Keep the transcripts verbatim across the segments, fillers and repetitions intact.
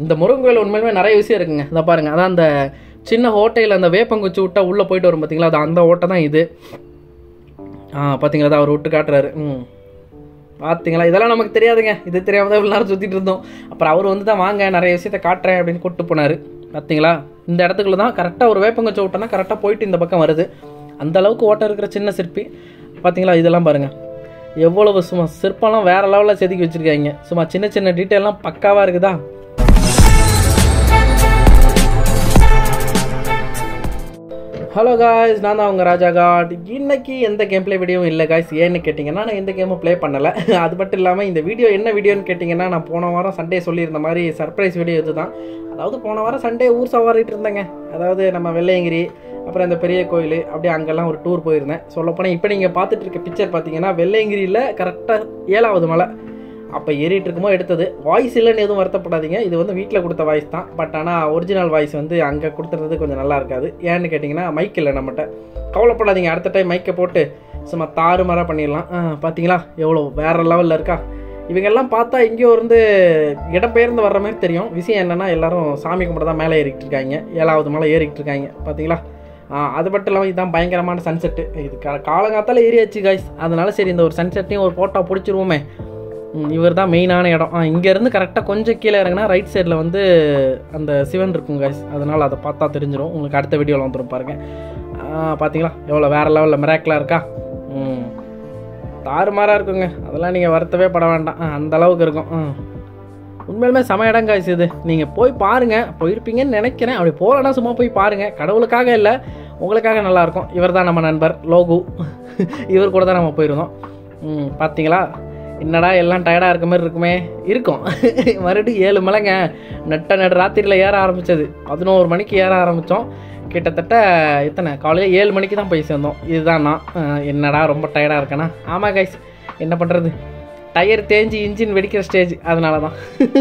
இந்த முருகன் கோயில் உண்மையிலுமே நிறைய விஷயம் இருக்குங்க. இதை பாருங்கள், அதான் அந்த சின்ன ஓட்டையில் அந்த வேப்பங்குச்சி விட்டா உள்ளே போயிட்டு வரும் பார்த்தீங்களா, அது அந்த ஓட்டை தான் இது. ஆ பார்த்தீங்களா, அதை அவர் விட்டு காட்டுறாரு. ம் பார்த்தீங்களா, இதெல்லாம் நமக்கு தெரியாதுங்க. இது தெரியாமல் தான் இவ்வளோ நேரம் சுற்றிட்டு இருந்தோம். அப்புறம் அவர் வந்து தான் வாங்க நிறைய விஷயத்தை காட்டுறேன் அப்படின்னு கூப்பிட்டு போனார். பார்த்தீங்களா, இந்த இடத்துக்குள்ள தான் கரெக்டாக ஒரு வேப்பங்குச்சி ஓட்டனா கரெக்டாக போயிட்டு இந்த பக்கம் வருது. அந்த அளவுக்கு ஓட்டம் இருக்கிற சின்ன சிற்பி. பார்த்தீங்களா, இதெல்லாம் பாருங்கள் எவ்வளவு சும்மா சிற்பம்லாம் வேறு லெவலில் செதுக்கி வச்சுருக்காங்க. சும்மா சின்ன சின்ன டீட்டெயிலாம் பக்காவாக இருக்குதா. ஹலோ காய்ஸ், நான் தான் உங்கள் ராஜா காட். இன்றைக்கி எந்த கேம் பிளே வீடியோவும் இல்லை காய்ஸ். ஏன்னு கேட்டிங்கன்னா நான் எந்த கேமும் ப்ளே பண்ணலை. அது மட்டும் இல்லாமல் இந்த வீடியோ என்ன வீடியோன்னு கேட்டிங்கன்னா, நான் போன வாரம் சண்டே சொல்லியிருந்த மாதிரி சர்ப்ரைஸ் வீடியோ இது தான். அதாவது போன வாரம் சண்டே ஊர் சவாரிட்டு இருந்தேங்க. அதாவது நம்ம வெள்ளையங்கிரி, அப்புறம் இந்த பெரிய கோயில், அப்படியே அங்கெல்லாம் ஒரு டூர் போயிருந்தேன். சொல்லப்போனால் இப்போ நீங்கள் பார்த்துட்டு இருக்க பிக்சர் பார்த்தீங்கன்னா வெள்ளையங்கிரியில் கரெக்டாக ஏழாவது மலை. அப்போ ஏறிட்டு இருக்குமோ எடுத்தது. வாய்ஸ் இல்லைன்னு எதுவும் வருத்தப்படாதீங்க, இது வந்து வீட்டில் கொடுத்த வாய்ஸ் தான். பட் ஆனால் ஒரிஜினல் வாய்ஸ் வந்து அங்கே கொடுத்துறது கொஞ்சம் நல்லா இருக்காது. ஏன்னு கேட்டிங்கன்னா மைக் இல்லை நம்மகிட்ட. கவலைப்படாதீங்க, அடுத்த டைம் மைக்கை போட்டு சும்மா தாறுமாறாக பண்ணிடலாம். பார்த்தீங்களா எவ்வளோ வேறு லெவலில் இருக்கா. இவங்கெல்லாம் பார்த்தா இங்கேயோ இருந்து இடம்பெயர்ந்து வர்ற மாதிரி தெரியும். விஷயம் என்னென்னா எல்லோரும் சாமி கும்பிட தான் மேலே ஏறிக்கிட்டு இருக்காங்க. ஏழாவது மலை ஏறிக்கிட்டு இருக்காங்க. பார்த்தீங்களா, அது மட்டும் இல்லாமல் இதுதான் பயங்கரமான சன்செட்டு. இது கா காலங்காத்தால் ஏறியாச்சு காய்ஸ். அதனால சரி இந்த ஒரு சன்செட்டையும் ஒரு ஃபோட்டோ பிடிச்சிருவோமே. இவர் தான் மெயினான இடம். இங்கேருந்து கரெக்டாக கொஞ்சம் கீழே இறங்கினா ரைட் சைடில் வந்து அந்த சிவன் இருக்கும் காய்ஸ். அதனால் அதை பார்த்தா தெரிஞ்சிடும் உங்களுக்கு. அடுத்த வீடியோவில் வந்துடும் பாருங்கள். பார்த்தீங்களா எவ்வளோ வேறு லெவலில் மிராக்கிளாக இருக்கா. ம் தாறுமாறாக இருக்குங்க. அதெல்லாம் நீங்கள் வருத்தவே பட வேண்டாம், அந்த அளவுக்கு இருக்கும். உண்மையிலுமே செம இடம் காய்ஸ் இது. நீங்கள் போய் பாருங்கள், போயிருப்பீங்கன்னு நினைக்கிறேன். அப்படி போகலன்னா சும்மா போய் பாருங்கள். கடவுளுக்காக இல்லை, உங்களுக்காக நல்லாயிருக்கும். இவர் தான் நம்ம நண்பர் லோகு. இவர் கூட தான் நம்ம போயிருந்தோம். ம் பார்த்தீங்களா, என்னடா எல்லாம் டயர்டாக இருக்க மாதிரி இருக்குமே. இருக்கும். மறுபடியும் ஏழு மலைங்க. நட்ட நடு ராத்திரியில் ஏற ஆரம்பித்தது. பதினோரு மணிக்கு ஏற ஆரம்பித்தோம். கிட்டத்தட்ட எத்தனை காலையில் ஏழு மணிக்கு தான் போய் சேர்ந்தோம். இதுதான் நான். என்னடா ரொம்ப டயர்டாக இருக்கேனா. ஆமாம் கைஸ், என்ன பண்ணுறது, டயர் தேஞ்சு இன்ஜின் வெடிக்கிற ஸ்டேஜ். அதனால தான்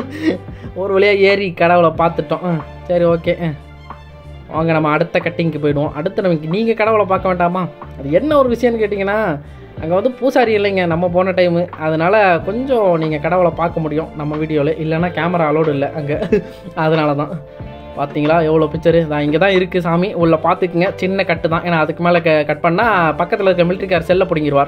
ஒரு வழியாக ஏறி கடவுளை பார்த்துட்டோம். சரி ஓகே, வாங்க நம்ம அடுத்த கட்டிங்க்கு போயிடுவோம். அடுத்து நமக்கு நீங்கள் கடவுளை பார்க்க வேண்டாமா. அது என்ன ஒரு விஷயம்னு கேட்டிங்கன்னா, அங்கே வந்து பூசாரி இல்லைங்க நம்ம போன டைமு. அதனால் கொஞ்சம் நீங்கள் கடவுளை பார்க்க முடியும் நம்ம வீடியோவில். இல்லைன்னா கேமரா அலோடு இல்லை அங்கே. அதனால தான். பார்த்தீங்களா எவ்வளோ பிக்சரு தான். இங்கே தான் இருக்குது சாமி, உள்ள பார்த்துக்குங்க. சின்ன கட்டு தான், ஏன்னா அதுக்கு மேலே க கட் பண்ணால் பக்கத்தில் இருக்க மிலிட்ரிக்கார் செல்லை பிடிங்கிடுவார்.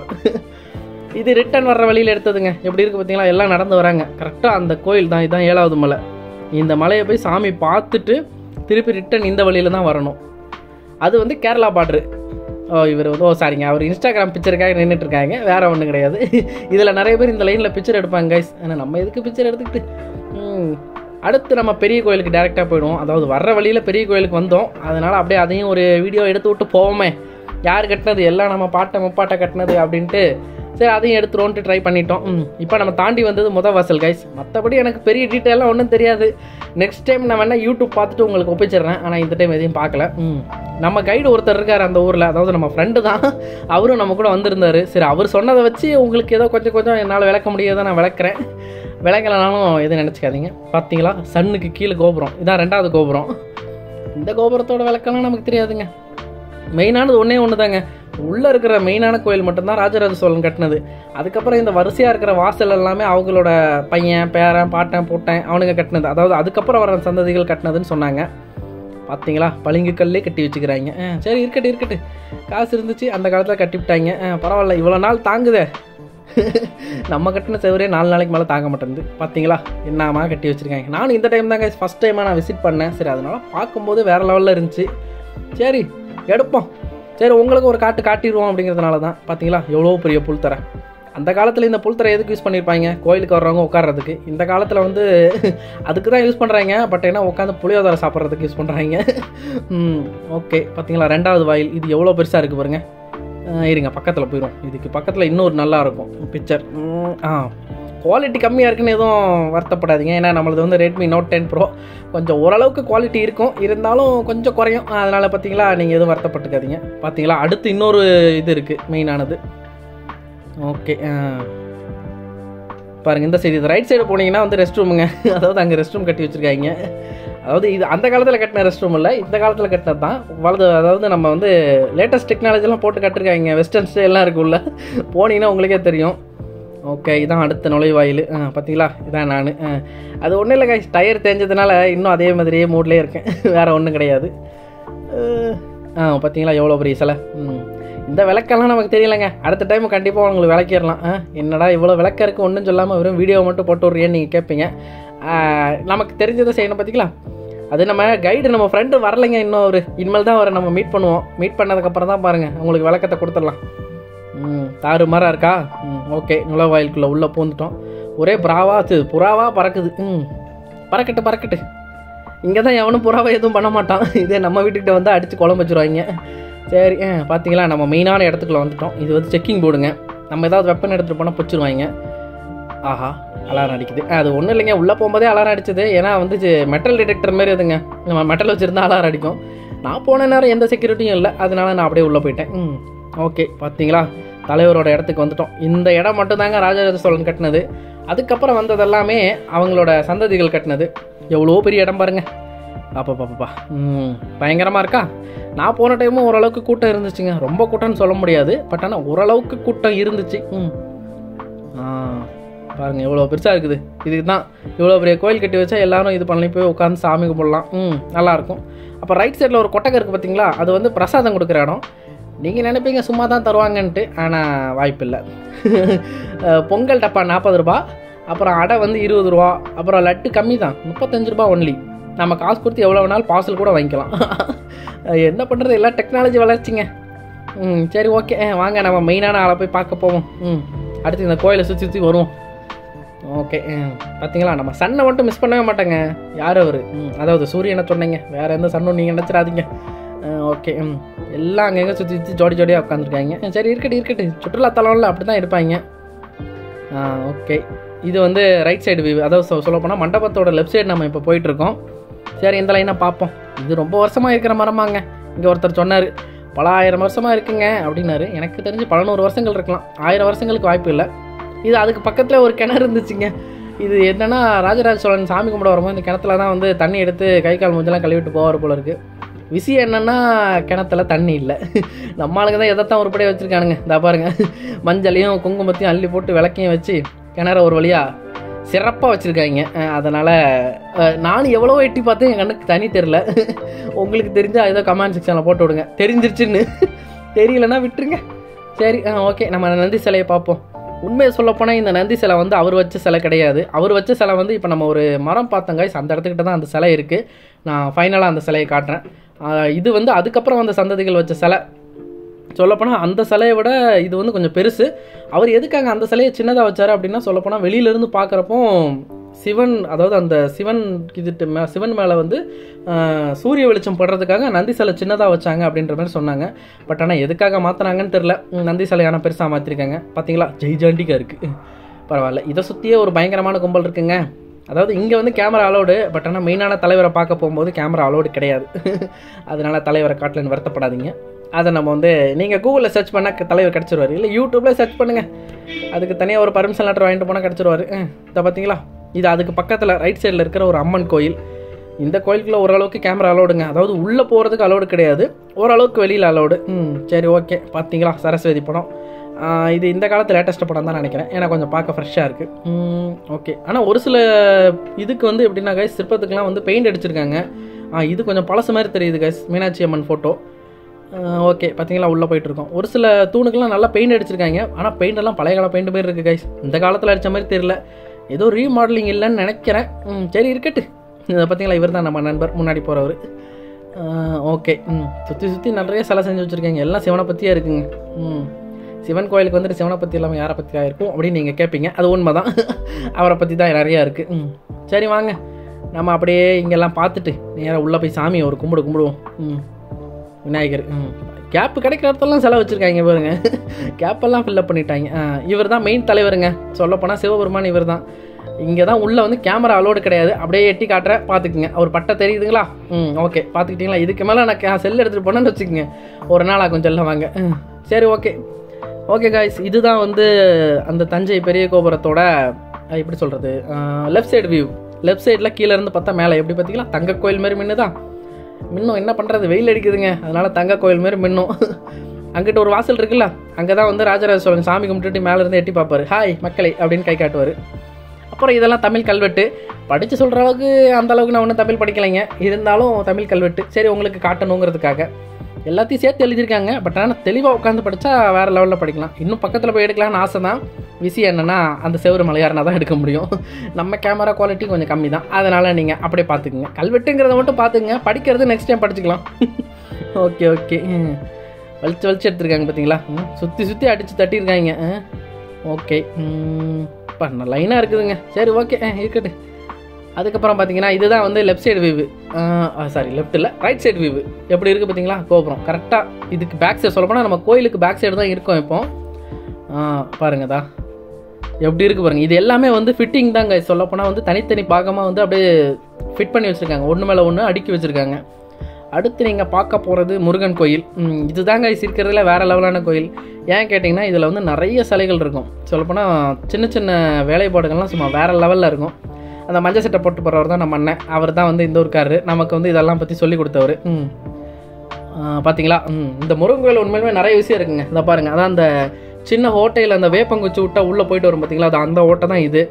இது ரிட்டன் வர்ற வழியில் எடுத்ததுங்க. எப்படி இருக்குது பார்த்தீங்களா, எல்லாம் நடந்து வராங்க. கரெக்டாக அந்த கோயில் தான், இதுதான் ஏழாவது மலை. இந்த மலையை போய் சாமி பார்த்துட்டு திருப்பி ரிட்டன் இந்த வழியில் தான் வரணும். அது வந்து கேரளா பார்ட்ரு. ஓ இவர் வந்து ஓ சாரிங்க, அவர் இன்ஸ்டாகிராம் பிக்சருக்காக நின்றுட்டுருக்காங்க, வேறு ஒன்றும் கிடையாது. இதில் நிறைய பேர் இந்த லைனில் பிக்சர் எடுப்பாங்க கைஸ். ஆனால் நம்ம எதுக்கு பிக்சர் எடுத்துக்கிட்டு. அடுத்து நம்ம பெரிய கோயிலுக்கு டேரெக்டாக போயிடுவோம். அதாவது வர்ற வழியில் பெரிய கோயிலுக்கு வந்தோம். அதனால் அப்படியே அதையும் ஒரு வீடியோ எடுத்து விட்டு போவோமே. யார் கட்டினது, எல்லாம் நம்ம பாட்டை முப்பாட்டை கட்டினது அப்படின்ட்டு சரி அதையும் எடுத்துருவோன்ட்டு ட்ரை பண்ணிட்டோம். இப்போ நம்ம தாண்டி வந்தது முத வாசல் கைஸ். மற்றபடி எனக்கு பெரிய டீட்டெயிலாம் ஒன்றும் தெரியாது. நெக்ஸ்ட் டைம் நான் வேணால் யூடியூப் பார்த்துட்டு உங்களுக்கு ஒப்பிச்சிடுறேன். ஆனால் இந்த டைம் எதையும் பார்க்கல. ம் நம்ம கைடு ஒருத்தர் இருக்கார் அந்த ஊரில், அதாவது நம்ம ஃப்ரெண்டு தான். அவரும் நம்ம கூட வந்திருந்தார். சரி அவர் சொன்னதை வச்சு உங்களுக்கு ஏதோ கொஞ்சம் கொஞ்சம் என்னால் விளக்க முடியாத நான் விளக்குறேன். விளக்கலைனாலும் எதுவும் நினச்சிக்காதீங்க. பார்த்தீங்களா சன்னுக்கு கீழே கோபுரம், இதான் ரெண்டாவது கோபுரம். இந்த கோபுரத்தோட விளக்கலாம் நமக்கு தெரியாதுங்க. மெயினானது ஒன்றே ஒன்று தாங்க, உள்ளே இருக்கிற மெயினான கோயில் மட்டும்தான் ராஜராஜ சோழன் கட்டினது. அதுக்கப்புறம் இந்த வரிசையாக இருக்கிற வாசல் எல்லாமே அவங்களோட பையன் பேரன் பாட்டன் பூட்டன் அவனுங்க கட்டினது. அதாவது அதுக்கப்புறம் வர சந்ததிகள் கட்டினதுன்னு சொன்னாங்க. பார்த்தீங்களா பளிங்கு கல்லே கட்டி வச்சுக்கிறாங்க. சரி இருக்கட்டு இருக்கட்டு, காசு இருந்துச்சு அந்த காலத்தில் கட்டிவிட்டாங்க. பரவாயில்ல, இவ்வளோ நாள் தாங்குதே. நம்ம கட்டின செவரே நாலு நாளைக்கு மேலே தாங்க மாட்டேங்குது. பார்த்தீங்களா என்னமா கட்டி வச்சுருக்காங்க. நானும் இந்த டைம் தாங்க ஃபஸ்ட் டைமாக நான் விசிட் பண்ணேன். சரி அதனால் பார்க்கும்போது வேறு லெவலில் இருந்துச்சு. சரி எடுப்போம், சரி உங்களுக்கு ஒரு காட்டு காட்டிடுவோம் அப்படிங்கிறதுனால தான். பார்த்தீங்களா எவ்வளோ பெரிய புல்தரை. அந்த காலத்தில் இந்த புல்தரை எதுக்கு யூஸ் பண்ணியிருப்பாங்க, கோயிலுக்கு வர்றவங்க உட்கார்றதுக்கு. இந்த காலத்தில் வந்து அதுக்கு தான் யூஸ் பண்ணுறாங்க. பட் ஏன்னா உட்காந்து புளியோதரை சாப்பிட்றதுக்கு யூஸ் பண்ணுறாங்க. ம் ஓகே பார்த்தீங்களா ரெண்டாவது வாயில். இது எவ்வளோ பெருசாக இருக்குது பாருங்கள். இருங்க பக்கத்தில் போயிடும். இதுக்கு பக்கத்தில் இன்னொரு நல்லா இருக்கும் பிக்சர். ஆ குவாலிட்டி கம்மியாக இருக்குன்னு எதுவும் வருத்தப்படாதீங்க. ஏன்னா நம்மளது வந்து ரெட்மி நோட் டென் ப்ரோ. கொஞ்சம் ஓரளவுக்கு குவாலிட்டி இருக்கும், இருந்தாலும் கொஞ்சம் குறையும். அதனால் பார்த்தீங்களா நீங்கள் எதுவும் வருத்தப்பட்டுக்காதீங்க. பார்த்தீங்களா அடுத்து இன்னொரு இது இருக்குது மெயினானது. ஓகே பாருங்கள் இந்த சைடு, இது ரைட் சைடு போனீங்கன்னா வந்து ரெஸ்ட் ரூமுங்க. அதாவது அங்கே ரெஸ்ட் ரூம் கட்டி வச்சுருக்காங்க. அதாவது இது அந்த காலத்தில் கட்டின ரெஸ்ட் ரூம் இல்லை, இந்த காலத்தில் கட்டினது தான். வலது அதாவது நம்ம வந்து லேட்டஸ்ட் டெக்னாலஜிலாம் போட்டு கட்டிருக்காங்க. வெஸ்டர்ன் ஸ்டைல்லாம் இருக்குல்ல, போனீங்கன்னா உங்களுக்கே தெரியும். ஓகே, இதான் அடுத்த நுழைவாயில். ஆ பார்த்தீங்களா, இதான் நான். அது ஒன்றும் இல்லை கைஸ், டயர் தேஞ்சதுனால இன்னும் அதே மாதிரியே மூட்லேயே இருக்கேன். வேறு ஒன்றும் கிடையாது. ஆ பார்த்தீங்களா எவ்வளோ பெரிய சிலை. ம் இந்த விளக்கெல்லாம் நமக்கு தெரியலைங்க. அடுத்த டைம் கண்டிப்பாக உங்களுக்கு விளக்கிடலாம். என்னடா இவ்வளோ விளக்க இருக்குது ஒன்றும் சொல்லாமல் வெறும் வீடியோ மட்டும் போட்டு விட்றியேன்னு நீங்கள் கேட்பீங்க. நமக்கு தெரிஞ்சதை செய்யணும் பார்த்திங்களா. அது நம்ம கைடு நம்ம ஃப்ரெண்டு வரலைங்க இன்னும். ஒரு இனிமேல் தான் அவரை நம்ம மீட் பண்ணுவோம். மீட் பண்ணதுக்கப்புறம் தான் பாருங்கள் உங்களுக்கு விளக்கத்தை கொடுத்துடலாம். ம் தாறு மரம் இருக்கா. ம் ஓகே, நுழைவாயிலுக்குள்ளே உள்ளே பூந்துட்டோம். ஒரே புறாவா அது புறாவா பறக்குது. ம் பறக்கட்டு பறக்கட்டு. இங்கே தான் எவனும் புறாவை எதுவும் பண்ண மாட்டான். இதே நம்ம வீட்டுக்கிட்ட வந்து அடித்து குழம்பு வச்சுருவாங்க. சரி, பார்த்தீங்களா நம்ம மெயினான இடத்துக்குள்ள வந்துட்டோம். இது வந்து செக்கிங் போர்டுங்க. நம்ம ஏதாவது வெப்பன் எடுத்துகிட்டு போனால் பிடிச்சிருவாங்க. ஆஹா, அலாரம் அடிக்குது. அது ஒன்றும் இல்லைங்க, உள்ளே போகும்போதே அலாரம் அடிச்சது. ஏன்னா வந்து மெட்டல் டிடெக்டர் மாரி இதுங்க. நம்ம மெட்டல் வச்சுருந்தா அலாரம் அடிக்கும். நான் போன நேரம் எந்த செக்யூரிட்டியும் இல்லை, அதனால நான் அப்படியே உள்ளே போயிட்டேன். ம் ஓகே, பார்த்தீங்களா தலைவரோட இடத்துக்கு வந்துட்டோம். இந்த இடம் மட்டும் தாங்க ராஜராஜ சோழன் கட்டினது. அதுக்கப்புறம் வந்தது எல்லாமே அவங்களோட சந்ததிகள் கட்டினது. எவ்வளோ பெரிய இடம் பாருங்க. அப்பா பாப்பாப்பா, ம் பயங்கரமாக இருக்கா. நான் போன டைமும் ஓரளவுக்கு கூட்டம் இருந்துச்சுங்க. ரொம்ப கூட்டம்னு சொல்ல முடியாது, பட் ஆனால் ஓரளவுக்கு கூட்டம் இருந்துச்சு. ம் ஆ பாருங்கள் எவ்வளோ பெருசாக இருக்குது. இதுக்கு தான் இவ்வளோ பெரிய கோயில் கட்டி வச்சா எல்லோரும் இது பண்ணி போய் உட்காந்து சாமி கும்பிடலாம். ம் நல்லாயிருக்கும். அப்போ ரைட் சைடில் ஒரு கொட்டகை இருக்குது பார்த்தீங்களா, அது வந்து பிரசாதம் கொடுக்குற இடம். நீங்கள் நினைப்பீங்க சும்மா தான் தருவாங்கன்ட்டு, ஆனால் வாய்ப்பு இல்லை. பொங்கல் டப்பா நாற்பது ரூபா, அப்புறம் அடை வந்து இருபது ரூபா, அப்புறம் லட்டு கம்மி தான் முப்பத்தஞ்சு ரூபா ஒன்லி. நம்ம காசு கொடுத்து எவ்வளோ வேணாலும் பார்சல் கூட வாங்கிக்கலாம். என்ன பண்ணுறது, எல்லாம் டெக்னாலஜி வளர்ச்சிங்க. ம் சரி ஓகே, வாங்க நம்ம மெயினான ஆளை போய் பார்க்க போவோம். ம் அடுத்து இந்த கோயிலை சுற்றி சுற்றி வருவோம். ஓகே, பார்த்தீங்களா நம்ம சன்னை மட்டும் மிஸ் பண்ணவே மாட்டேங்க. யார் அவர்? ம் அதாவது சூரியனை சொன்னீங்க, வேறு எந்த சன்னும் நீங்கள் நினச்சிடாதீங்க. ஓகே, ம் எல்லாம் அங்கங்கே சுற்றி சுற்றி ஜோடி ஜோடியாக உட்காந்துருக்காங்க. சரி இருக்கட்டு இருக்கட்டு, சுற்றுலாத்தலம்ல அப்படி தான் இருப்பாங்க. ஆ ஓகே, இது வந்து ரைட் சைடு வியூ. அதாவது சொல்ல போனால் மண்டபத்தோட லெஃப்ட் சைடு நம்ம இப்போ போயிட்டுருக்கோம். சரி இந்த லைனாக பார்ப்போம். இது ரொம்ப வருஷமாக இருக்கிற மரமாங்க. இங்கே ஒருத்தர் சொன்னார் பல ஆயிரம் வருஷமாக இருக்குங்க அப்படின்னாரு. எனக்கு தெரிஞ்சு பல நூறு வருஷங்கள் இருக்கலாம், ஆயிரம் வருஷங்களுக்கு வாய்ப்பு இல்லை. இது அதுக்கு பக்கத்தில் ஒரு கிணறு இருந்துச்சுங்க. இது என்னென்னா ராஜராஜ சோழன் சாமி கும்பிட வரும்போது இந்த கிணத்துல தான் வந்து தண்ணி எடுத்து கை கால் மூஞ்செல்லாம் கழுவிட்டு போவார் போல இருக்குது. விஷயம் என்னென்னா கிணத்துல தண்ணி இல்லை. நம்ம ஆளுங்க தான் எதைத்தான் உருப்படியாக வச்சுருக்கானுங்க. இந்த பாருங்க, மஞ்சளையும் குங்குமத்தையும் அள்ளி போட்டு விளக்கையும் வச்சு கிணற ஒரு வழியாக சிறப்பாக வச்சுருக்காங்க. அதனால் நானும் எவ்வளோ எட்டி பார்த்தேன், என் கண்ணுக்கு தனி தெரில. உங்களுக்கு தெரிஞ்சால் ஏதோ கமெண்ட் செக்ஷனில் போட்டு விடுங்க தெரிஞ்சிருச்சுன்னு. தெரியலன்னா விட்டுருங்க. சரி ஓகே, நம்ம நந்தி சிலையை பார்ப்போம். உண்மையை சொல்லப்போனால் இந்த நந்தி சிலை வந்து அவர் வச்ச சிலை கிடையாது. அவர் வச்ச சிலை வந்து இப்போ நம்ம ஒரு மரம் பார்த்தோங்க, அந்த இடத்துக்கிட்ட தான் அந்த சிலை இருக்குது. நான் ஃபைனலாக அந்த சிலையை காட்டுறேன். இது வந்து அதுக்கப்புறம் வந்த சந்ததிகள் வச்ச சிலை. சொல்லப்போனால் அந்த சிலையை விட இது வந்து கொஞ்சம் பெருசு. அவர் எதுக்காக அந்த சிலையை சின்னதாக வச்சார் அப்படின்னா, சொல்லப்போனால் வெளியிலேருந்து பார்க்குறப்போ சிவன், அதாவது அந்த சிவன் கிட்ட மே சிவன் மேலே வந்து சூரிய வெளிச்சம் படுறதுக்காக நந்தி சிலை சின்னதாக வச்சாங்க அப்படின்ற மாதிரி சொன்னாங்க. பட் ஆனால் எதுக்காக மாற்றினாங்கன்னு தெரில. நந்தி சிலையான பெருசாக மாற்றிருக்காங்க. பார்த்தீங்களா ஜெய்ஜாண்டிக்காக இருக்குது. பரவாயில்ல, இதை சுற்றியே ஒரு பயங்கரமான கும்பல் இருக்குங்க. அதாவது இங்கே வந்து கேமரா அலோடு, பட் ஆனால் மெயினான தலைவரை பார்க்க போகும்போது கேமரா அலோடு கிடையாது. அதனால் தலைவரை காட்டலன்னு வருத்தப்படாதீங்க. அதை நம்ம வந்து நீங்கள் கூகுளில் சர்ச் பண்ணால் தலைவர் கிடச்சிருவார், இல்லை யூடியூப்பில் சர்ச் பண்ணுங்கள், அதுக்கு தனியாக ஒரு பர்மிஷன் லெட்டர் வாங்கிட்டு போனால் கிடச்சிருவார். இதை பார்த்தீங்களா, இது அதுக்கு பக்கத்தில் ரைட் சைடில் இருக்கிற ஒரு அம்மன் கோயில். இந்த கோயிலுக்குள்ளே ஓரளவுக்கு கேமரா அலோடுங்க. அதாவது உள்ளே போகிறதுக்கு அலோடு கிடையாது, ஓரளவுக்கு வெளியில் அலோடு. ம் சரி ஓகே, பார்த்தீங்களா சரஸ்வதி படம். இது இந்த காலத்து லேட்டஸ்ட் படம் தான் நினைக்கிறேன், ஏன்னா கொஞ்சம் பார்க்க ஃப்ரெஷ்ஷாக இருக்குது. ஓகே, ஆனால் ஒரு சில இதுக்கு வந்து எப்படின்னா கைஸ், சிற்பத்துக்கெலாம் வந்து பெயிண்ட் அடிச்சிருக்காங்க. இது கொஞ்சம் பழசு மாதிரி தெரியுது guys, Meenakshi Amman photo. Okay பார்த்தீங்களா, உள்ளே போயிட்டுருக்கோம். ஒரு சில தூணுக்கெல்லாம் நல்லா பெயிண்ட் அடிச்சிருக்காங்க, ஆனால் பெயிண்டெல்லாம் பழைய கால பெயிண்ட் மாதிரி இருக்குது கைஸ். இந்த காலத்தில் அடித்த மாதிரி தெரியல, ஏதோ ரீமாடலிங் இல்லைன்னு நினைக்கிறேன். ம் சரி இருக்கட்டு. இதை பார்த்தீங்களா, இவர் தான் நம்ம நண்பர் முன்னாடி போகிறவர். ஓகே, ம் சுற்றி சுற்றி நிறைய சிலை செஞ்சு வச்சுருக்காங்க, எல்லாம் சிவனை பற்றியே இருக்குங்க. ம் சிவன் கோயிலுக்கு வந்துட்டு சிவனை பற்றி இல்லாமல் யாரை பற்றி ஆகிருக்கும் அப்படின்னு நீங்கள் கேட்பீங்க. அது உண்மை தான், அவரை பற்றி தான் நிறையா இருக்குது. ம் சரி வாங்க, நம்ம அப்படியே இங்கெல்லாம் பார்த்துட்டு நேராக உள்ளே போய் சாமியை ஒரு கும்பிடு கும்பிடுவோம். ம் விநாயகர். ம் கேப்பு கிடைக்கிற இடத்துலாம் செலவு வச்சுருக்காங்க பாருங்க, கேப்பெல்லாம் ஃபில்லப் பண்ணிட்டாங்க. இவர் தான் மெயின் தலைவருங்க. சொல்லப்போனால் சிவபெருமான் இவர் தான். இங்கே தான் உள்ளே வந்து கேமரா அலோடு கிடையாது. அப்படியே எட்டி காட்டுறேன் பார்த்துக்குங்க. அவர் பட்டை தெரியுதுங்களா? ம் ஓகே பார்த்துக்கிட்டிங்களா? இதுக்கு மேலே நான் செல் எடுத்துகிட்டு போனேன்னு வச்சுக்கோங்க, ஒரு நாள் ஆகும் செல்ல வாங்க. சரி ஓகே ஓகே காய்ஸ், இதுதான் வந்து அந்த தஞ்சை பெரிய கோபுரத்தோட எப்படி சொல்கிறது லெஃப்ட் சைடு வியூ. லெஃப்ட் சைடில் கீழே இருந்து பார்த்தா மேலே எப்படி பார்த்தீங்களா, தங்க கோயில் மாதிரி மின்னு தான் மின்னும். என்ன பண்ணுறது, வெயில் அடிக்குதுங்க, அதனால் தங்க கோயில் மாதிரி மின்னும். அங்கிட்ட ஒரு வாசல் இருக்குல்ல, அங்கே தான் வந்து ராஜராஜ சோழன் சாமி கும்பிட்டுட்டு மேலேருந்து எட்டி பார்ப்பார், ஹாய் மக்களே அப்படின்னு கை காட்டுவார். அப்புறம் இதெல்லாம் தமிழ் கல்வெட்டு, படித்து சொல்கிற அளவுக்கு அந்த அளவுக்கு நான் ஒன்றும் தமிழ் படிக்கலைங்க, இருந்தாலும் தமிழ் கல்வெட்டு சரி உங்களுக்கு காட்டணுங்கிறதுக்காக எல்லாத்தையும் சேர்த்து எழுதியிருக்காங்க. பட் ஆனால் தெளிவாக உட்காந்து படித்தா வேறு லெவலில் படிக்கலாம். இன்னும் பக்கத்தில் போய் எடுக்கலாம்னு ஆசை தான். விஷயம் என்னென்னா அந்த செவரு மலையாருனா தான் எடுக்க முடியும். நம்ம கேமரா குவாலிட்டி கொஞ்சம் கம்மி தான், அதனால் நீங்கள் அப்படியே பார்த்துக்குங்க. கல்வெட்டுங்கிறத மட்டும் பார்த்துக்குங்க, படிக்கிறது நெக்ஸ்ட் டைம் படிச்சுக்கலாம். ஓகே ஓகே வலிச்சு வலிச்சு எடுத்துருக்காங்க பார்த்தீங்களா, சுற்றி சுற்றி அடித்து தட்டியிருக்காங்க. ஓகே இப்போ லைனாக இருக்குதுங்க. சரி ஓகே இருக்கட்டு. அதுக்கப்புறம் பார்த்தீங்கன்னா இதுதான் வந்து left side view, sorry left இல்லை ரைட் சைடு வியூவு எப்படி இருக்குது பார்த்தீங்களா கோபுரம். கரெக்டாக இதுக்கு பேக் சைடு சொல்லப்போனால் நம்ம கோயிலுக்கு பேக் சைடு தான் இருக்கும். இப்போ பாருங்க தான் எப்படி இருக்குது பாருங்கள். இது எல்லாமே வந்து ஃபிட்டிங் தாங்க, சொல்லப்போனால் வந்து தனித்தனி பாகமாக வந்து அப்படியே ஃபிட் பண்ணி வச்சுருக்காங்க, ஒன்று மேலே ஒன்று அடுக்கி வச்சுருக்காங்க. அடுத்து நீங்கள் பார்க்க போகிறது முருகன் கோயில். இதுதாங்க இருக்கிறதுல வேறு லெவலான கோயில். ஏன் கேட்டிங்கன்னா இதில் வந்து நிறைய சிலைகள் இருக்கும். சொல்லப்போனால் சின்ன சின்ன வேலைப்பாடுகள்லாம் சும்மா வேறு லெவலில் இருக்கும். அந்த மஞ்சள் சட்டை போட்டு போகிறவர் தான் நம்ம அண்ணன், அவர் தான் வந்து இந்த ஊருக்காரரு, நமக்கு வந்து இதெல்லாம் பற்றி சொல்லி கொடுத்தவர். ம் பார்த்தீங்களா, ம் இந்த முருகன் கோயில் உண்மையிலுமே நிறைய விஷயம் இருக்குங்க. இதை பாருங்கள், அதான் அந்த சின்ன ஓட்டையில் அந்த வேப்பங்குச்சி விட்டால் உள்ளே போயிட்டு வரும் பார்த்தீங்களா, அது அந்த ஓட்டை தான் இது.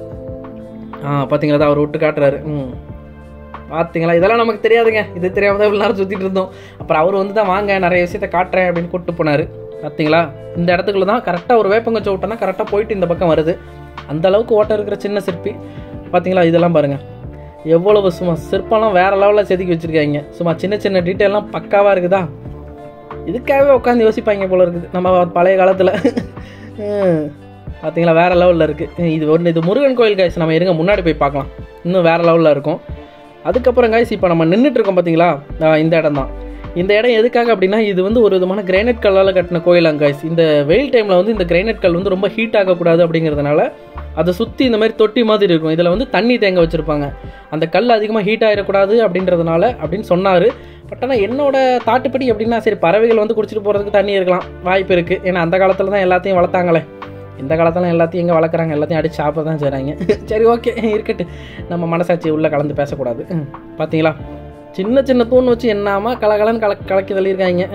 ஆ பார்த்தீங்களா, தான் அவர் விட்டு காட்டுறாரு. ம் பார்த்தீங்களா, இதெல்லாம் நமக்கு தெரியாதுங்க, இது தெரியாமல் தான் இவ்வளோ நேரம் சுற்றிட்டு இருந்தோம். அப்புறம் அவர் வந்து தான் வாங்க நிறைய விஷயத்தை காட்டுறேன் அப்படின்னு கூப்பிட்டு போனார். பார்த்தீங்களா, இந்த இடத்துக்குள்ள தான் கரெக்டாக ஒரு வேப்பங்குச்சி விட்டோன்னா கரெக்டாக போயிட்டு இந்த பக்கம் வருது. அந்த அளவுக்கு ஓட்டம் இருக்கிற சின்ன சிற்பி பார்த்தீங்களா. இதெல்லாம் பாருங்கள் எவ்வளவு சும்மா சிற்பம்லாம் வேறு லெவலில் செதுக்கி வச்சுருக்காங்க. சும்மா சின்ன சின்ன டீட்டெயிலாம் பக்காவாக இருக்குதா, இதுக்காகவே உட்காந்து யோசிப்பாங்க போல இருக்குது நம்ம பழைய காலத்தில். பார்த்தீங்களா வேறு லெவலில் இருக்குது. இது ஒன்று இது முருகன் கோயில் காய்ச்சி, நம்ம இருங்க முன்னாடி போய் பார்க்கலாம், இன்னும் வேறு லெவலில் இருக்கும். அதுக்கப்புறம் காய்ச்சி இப்போ நம்ம நின்றுட்டுருக்கோம் பார்த்தீங்களா, இந்த இடம் தான். இந்த இடம் எதுக்காக அப்படின்னா இது வந்து ஒரு விதமான கிரைனைட் கல்லால் கட்டின கோயிலாங்க காய்ஸ். இந்த வெயில் டைமில் வந்து இந்த கிரைனைட் கல் வந்து ரொம்ப ஹீட் ஆகக்கூடாது அப்படிங்கிறதுனால அதை சுற்றி இந்த மாதிரி தொட்டி மாதிரி இருக்கும். இதில் வந்து தண்ணி தேங்க வச்சுருப்பாங்க, அந்த கல் அதிகமாக ஹீட் ஆகிடக்கூடாது அப்படின்றதுனால அப்படின்னு சொன்னார். பட் ஆனால் என்னோட தாட்டுப்படி எப்படின்னா சரி பறவைகள் வந்து குடிச்சிட்டு போகிறதுக்கு தண்ணி இருக்கலாம், வாய்ப்பு இருக்குது. ஏன்னா அந்த காலத்தில் தான் எல்லாத்தையும் வளர்த்தாங்களே, இந்த காலத்தில் எல்லாத்தையும் எங்கே வளர்க்குறாங்க, எல்லாத்தையும் அடித்து சாப்பிட தான் செய்கிறாங்க. சரி ஓகே இருக்கட்டு, நம்ம மனசாட்சி உள்ளே கலந்து பேசக்கூடாது. பார்த்தீங்களா சின்ன சின்ன தூண் வச்சு என்னாமா கலகலன்னு கல கலக்கி தள்ளியிருக்காங்க.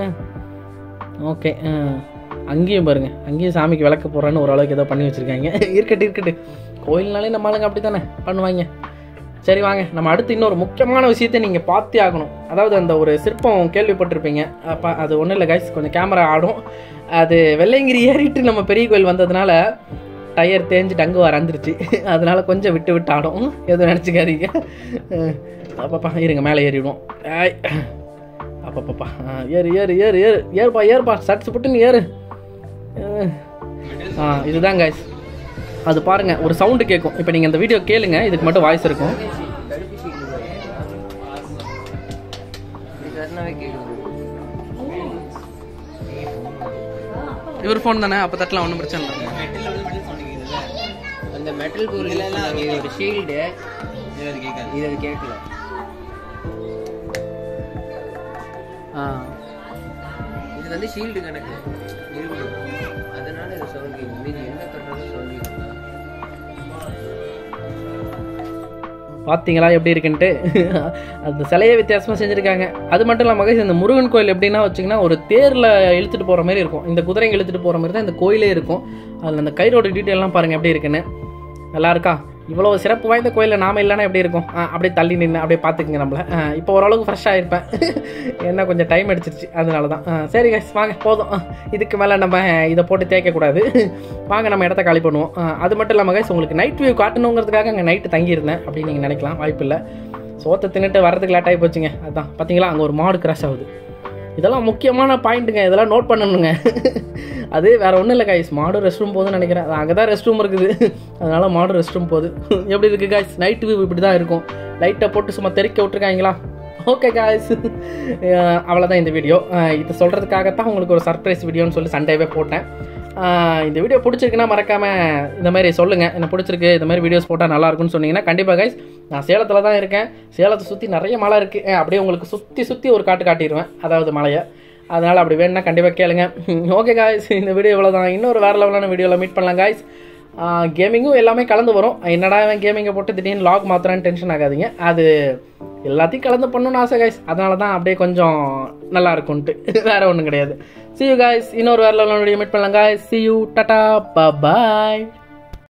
ஓகே அங்கேயும் பாருங்கள், அங்கேயும் சாமிக்கு விளக்கு போடுறேன்னு ஓரளவுக்கு ஏதோ பண்ணி வச்சுருக்காங்க. இருக்கட்டு இருக்கட்டு, கோயில்னாலே நம்ம ஆளுங்க அப்படி தானே பண்ணுவாங்க. சரி வாங்க நம்ம அடுத்து இன்னொரு முக்கியமான விஷயத்தை நீங்கள் பார்த்தே ஆகணும். அதாவது அந்த ஒரு சிற்பம் கேள்விப்பட்டிருப்பீங்க, அப்போ அது ஒன்றும் இல்லை கைஸ், கொஞ்சம் கேமரா ஆடும். அது வெள்ளையங்கிரி ஏறிட்டு நம்ம பெரிய கோயில் வந்ததுனால டயர் தேஞ்சு டங்கு வரந்துருச்சு, அதனால கொஞ்சம் விட்டு விட்டு ஆடும், எதுவும் நினச்சிக்காதீங்க. அப்பப்பா இருங்க மேலே ஏறிடுவோம். ஆய் அப்பப்பப்பா ஏறு ஏறு ஏறு ஏறு ஏறுப்பா ஏறுப்பா சட்ஸ் புட்டுன்னு ஏறு. ஆ இதுதான் கைஸ், அது பாருங்கள் ஒரு சவுண்டு கேட்கும். இப்போ நீங்கள் இந்த வீடியோ கேளுங்க, இதுக்கு மட்டும் வாய்ஸ் இருக்கும். இவர் ஃபோன் தானே, அப்போ தட்டலாம் ஒன்றும் பிரச்சனை இல்லை. அந்த மெட்டல் பொருள் ஒரு ஷீல்டு இது அது கேட்கல. ஆ இது வந்து ஷீல்டு கணக்கு அதனால இது சவுண்ட் மீதி என்ன பண்ணுறது சொல்லி. பார்த்தீங்களா எப்படி இருக்குன்ட்டு, அந்த சிலையை வித்தியாசமாக செஞ்சுருக்காங்க. அது மட்டும் இல்லாமல் இந்த முருகன் கோயில் எப்படின்னா வச்சிங்கன்னா ஒரு தேரில் இழுத்துட்டு போகிற மாதிரி இருக்கும், இந்த குதிரைங்க இழுத்துட்டு போகிற மாதிரி தான் இந்த கோயிலே இருக்கும். அதில் அந்த கயிறோட டீட்டெயிலாம் பாருங்கள் எப்படி இருக்குன்னு, நல்லா இருக்கா. இவ்வளோ சிறப்பு வாய்ந்த கோயிலில் நாம இல்லைன்னா எப்படி இருக்கும், அப்படியே தள்ளி நின்று அப்படியே பார்த்துக்குங்க நம்மளை. இப்போ ஓரளவுக்கு ஃப்ரெஷ்ஷாக இருப்பேன், என்ன கொஞ்சம் டைம் அடிச்சிருச்சு அதனால தான். சரி கைஸ் வாங்க போதும், இதுக்கு மேலே நம்ம இதை போட்டு தேய்க்கக்கூடாது, வாங்க நம்ம இடத்த காலி பண்ணுவோம். அது மட்டும் இல்லாமல் கைஸ் உங்களுக்கு நைட் வியூ காட்டணுங்கிறதுக்காக அங்கே நைட்டு தங்கியிருந்தேன் அப்படின்னு நீங்கள் நினைக்கலாம், வாய்ப்பு இல்லை. சோத்தை தின்னுட்டு வரதுக்கு லேட் ஆகி போச்சுங்க. அதுதான் பார்த்தீங்களா அங்கே ஒரு மாடு கிராஷ் ஆகுது. இதெல்லாம் முக்கியமான பாயிண்ட்டுங்க, இதெல்லாம் நோட் பண்ணணுங்க. அது வேறு ஒன்றும் இல்லை காய்ஸ், மாடு ரெஸ்ட் ரூம் போகுதுன்னு நினைக்கிறேன், அங்கே தான் ரெஸ்ட் ரூம் இருக்குது, அதனால் மாடு ரெஸ்ட் ரூம் போகுது. எப்படி இருக்குது காய்ஸ், நைட் வியூ இப்படி தான் இருக்கும். லைட்டை போட்டு சும்மா தெறிக்க விட்ருக்காங்களா. ஓகே காய்ஸ் அவ்வளோதான் இந்த வீடியோ. இதை சொல்கிறதுக்காகத்தான் உங்களுக்கு ஒரு சர்ப்ரைஸ் வீடியோன்னு சொல்லி சண்டேவே போட்டேன். இந்த வீடியோ பிடிச்சிருக்குன்னா மறக்காமல் இந்த மாதிரி சொல்லுங்கள், என்ன பிடிச்சிருக்கு இந்த மாதிரி வீடியோஸ் போட்டால் நல்லாயிருக்குன்னு சொன்னீங்கன்னா கண்டிப்பாக கைஸ். நான் சேலத்தில் தான் இருக்கேன், சேலத்தை சுற்றி நிறைய மலை இருக்குது, அப்படியே உங்களுக்கு சுற்றி சுற்றி ஒரு காட்டு காட்டிடுவேன், அதாவது மலையை. அதனால் அப்படி வேணும்னா கண்டிப்பாக கேளுங்க. ஓகே காய்ஸ் இந்த வீடியோ இவ்வளோ தான், இன்னொரு வேறு லெவலான வீடியோவில் மீட் பண்ணலாம் காய்ஸ். கேமிங்கும் எல்லாமே கலந்து வரும். என்னடா கேமிங்கை போட்டு திடீர்னு லாக் மாத்திரான்னு டென்ஷன் ஆகாதீங்க, அது எல்லாத்தையும் கலந்து பண்ணணும்னு ஆசை கைஸ். அதனால தான் அப்படியே கொஞ்சம் நல்லா இருக்கும்ட்டு, வேற ஒன்றும் கிடையாது. see you guys, இன்னொரு வேற லெவலில் மீட் பண்ணலாம் guys. see you, tata, bye bye.